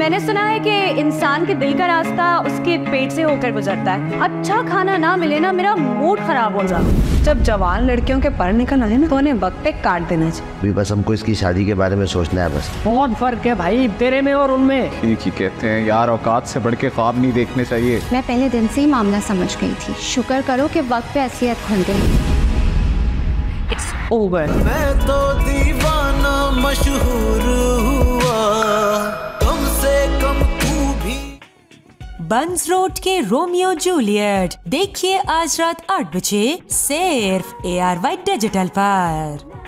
मैंने सुना है कि इंसान के दिल का रास्ता उसके पेट से होकर गुजरता है। अच्छा खाना ना मिले ना मेरा मूड खराब हो जाता। जब जवान लड़कियों के पर निकल आए ना तो उन्हें वक्त पे काट देना चाहिए। बस हमको इसकी शादी के बारे में सोचना है बस। बहुत फर्क है भाई तेरे में और उनमें। ठीक ही कहते हैं यार, औकात से बढ़ के ख्वाब नहीं देखने चाहिए। मैं पहले दिन से ही मामला समझ गई थी। शुक्र करो कि वक्त पे असलियत खुल गई। It's over. मैं तो दीवाना मशहूर हुआ, तुमसे कम तू भी। बंस रोड के रोमियो जूलियट देखिए आज रात 8 बजे सिर्फ ARY डिजिटल पर।